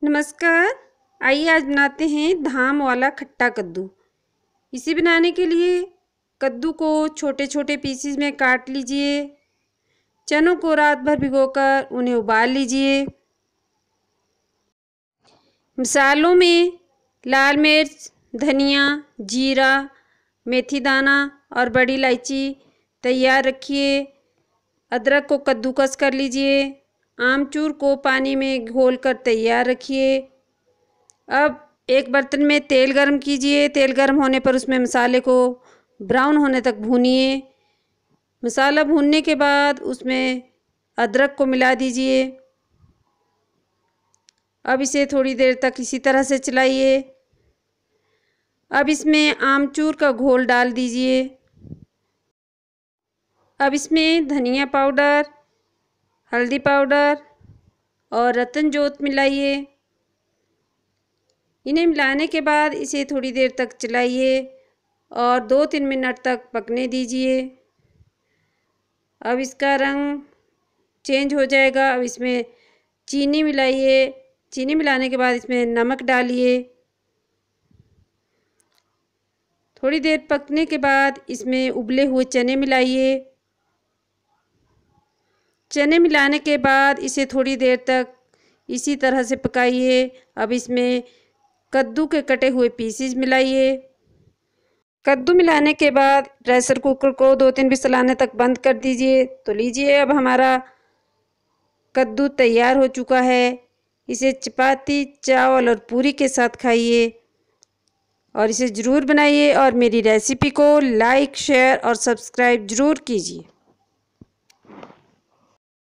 नमस्कार। आइए आज बनाते हैं धाम वाला खट्टा कद्दू। इसे बनाने के लिए कद्दू को छोटे छोटे पीसेस में काट लीजिए। चनों को रात भर भिगोकर उन्हें उबाल लीजिए। मसालों में लाल मिर्च, धनिया, जीरा, मेथी दाना और बड़ी इलायची तैयार रखिए। अदरक को कद्दूकस कर लीजिए। आमचूर को पानी में घोलकर तैयार रखिए। अब एक बर्तन में तेल गरम कीजिए। तेल गरम होने पर उसमें मसाले को ब्राउन होने तक भूनिए। मसाला भूनने के बाद उसमें अदरक को मिला दीजिए। अब इसे थोड़ी देर तक इसी तरह से चलाइए। अब इसमें आमचूर का घोल डाल दीजिए। अब इसमें धनिया पाउडर, हल्दी पाउडर और रतन जोत मिलाइए। इन्हें मिलाने के बाद इसे थोड़ी देर तक चलाइए और 2-3 मिनट तक पकने दीजिए। अब इसका रंग चेंज हो जाएगा। अब इसमें चीनी मिलाइए। चीनी मिलाने के बाद इसमें नमक डालिए। थोड़ी देर पकने के बाद इसमें उबले हुए चने मिलाइए। चने मिलाने के बाद इसे थोड़ी देर तक इसी तरह से पकाइए। अब इसमें कद्दू के कटे हुए पीसेस मिलाइए। कद्दू मिलाने के बाद प्रेशर कुकर को 2-3 विसल आने तक बंद कर दीजिए। तो लीजिए, अब हमारा कद्दू तैयार हो चुका है। इसे चपाती, चावल और पूरी के साथ खाइए और इसे ज़रूर बनाइए और मेरी रेसिपी को लाइक, शेयर और सब्सक्राइब ज़रूर कीजिए।